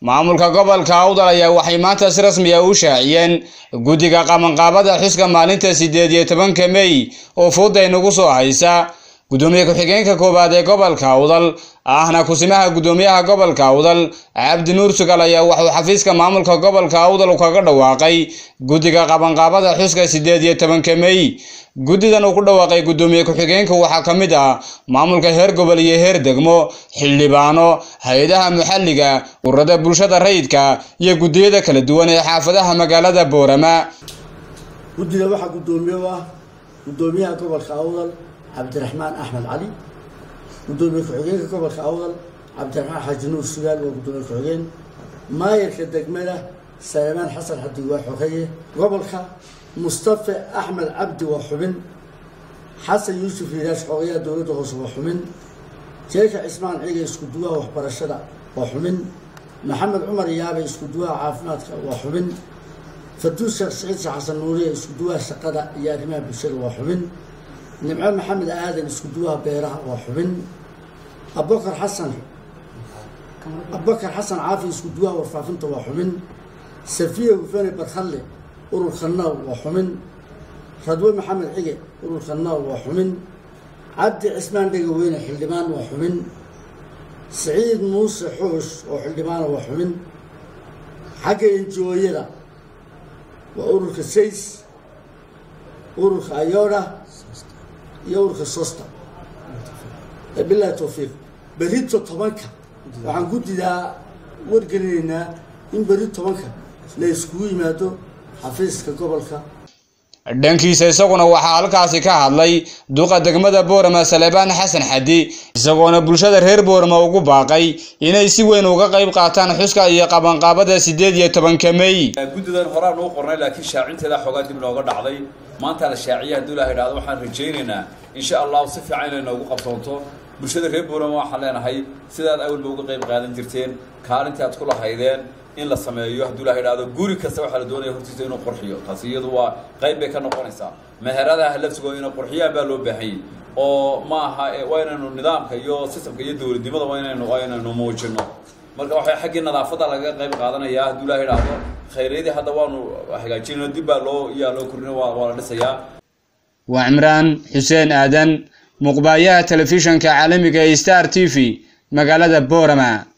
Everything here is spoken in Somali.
maamulka gobolka Awdal ayaa waxay maanta si rasmi ah u shaaciyeen guddiga qabanqaabada xuska maalinta 18 May oo fooday nagu soo haysa gudoomiye ku-xigeenka koobaad ee gobolka Awdal ahna kusimaha gudoomiyaha gobolka Awdal Cabdi Nuur Sugal ayaa wuxuu xafiiska maamulka gobolka Awdal kaga dhawaaqay guddiga qabanqaabada xuska 18 May guddidan uu ku dhawaaqay gudoomiye ku-xigeenka waxa kamid ah maamulka heer gobol iyo heer degmo xildhibaano hay'adaha maxalliga ururada bulshada rayidka iyo guddiyada kala duwan ee xaafadaha magaalada Boorama guddiga waxa gudoomiyaha gobolka Awdal عبد الرحمن أحمد علي gudoomiye ku-xigeenka gobolka Awdal عبد الرحمن حاج نور سجال gudoomiye ku-xigeen maayirka degmada سليمان حسن حدي وحوخيه gobolka مصطفى أحمد عبد وحبن حسن يوسف هيراش حوغيه دولته hoose وحبن شيخ عثمان عيقي اسكدوها وحبرشده وحبن محمد عمر يابي اسكدوها عافمادك وحبن فدوس سعيد حسن نوري اسكدوها شقده يا رماه بشر وحبن نمعان محمد آدم اسكدوها بيرها وحبن أبو بكر حسن عافي اسكدوها وفافنته وحبن سفيه وفاني برخلي أورو الخناو وحبن رضوان محمد عيقي أورو الخناو وحبن عبد عثمان دقوين حلمان وحبن سعيد موسى حوش وحلمان وحبن حق الجويرة وأورو السيس أورو الأيورة يورك السوسته بالله توفيق بريد طبنك waxaan guddidaa wargelina in barid tobanka la isku yimaado xafiiska gobolka dhankiisa isaguna waxa halkaasi ka hadlay duqa degmada Boorama Salebaan Xasan Xadi isagoona bulshada reer Boorama ugu baaqay inay si weyn uga qayb qaataan xuska iyo qabanqaabada 18 May guddidan horaan oo qornay laakiin shaacinteeda xogaa dib looga dhacday maanta la shaaciyaa dawladda ilaahdo waxaan rajaynaynaa insha Allah si fiican inay ugu qabsanto bulshada reer Boorama waxaan leenahay sidaad awalba uga qayb qaadan jirteen kaalinta aad ku lahaydeen in la sameeyo dawladda ilaahdo guri kasta waxa la doonayaa hortiisa inuu qurxiyo taasi iyadu waa qayb bay ka noqonaysaa meheradaha lafsigo inuu qurxiyaan baa loo baahan yahay oo ma aha waa inaynu nidaamka iyo systemka iyo dawladnimada waa inaynu muujino marka waxa xaqii nadaafada laga qayb qaadanayaa dawladda ilaahdo khayreedii hadda waanu hagaajinayno dib baa loo kordhin waa la dhisayaa waa Imraan Xuseen Aadan muqbayaha telefishanka caalamiga ee Star TV magaalada Boorama